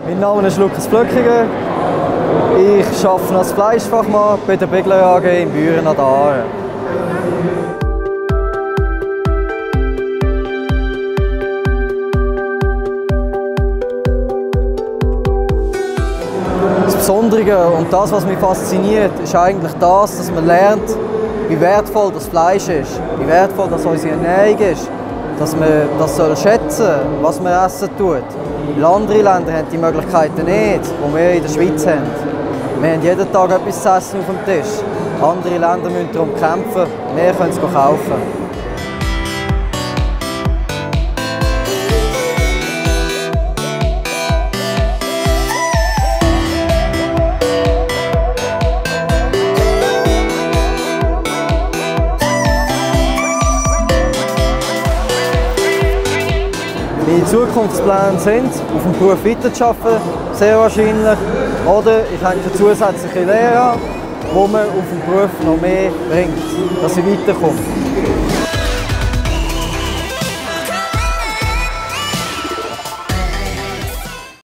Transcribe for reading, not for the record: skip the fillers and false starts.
Mein Name ist Lukas Flöckiger. Ich arbeite als Fleischfachmann bei der Bigler AG in Büren an der Aare. Das Besondere und das, was mich fasziniert, ist eigentlich das, dass man lernt, wie wertvoll das Fleisch ist, wie wertvoll das unsere Ernährung ist, dass man das schätzen soll, was man essen tut. Weil andere Länder haben die Möglichkeiten nicht, die wir in der Schweiz haben. Wir haben jeden Tag etwas zu essen auf dem Tisch. Andere Länder müssen darum kämpfen, wir können es kaufen. Meine Zukunftspläne sind, auf dem Beruf weiterzuarbeiten, sehr wahrscheinlich. Oder ich hänge eine zusätzliche Lehre an, die mir auf dem Beruf noch mehr bringt, dass ich weiterkomme.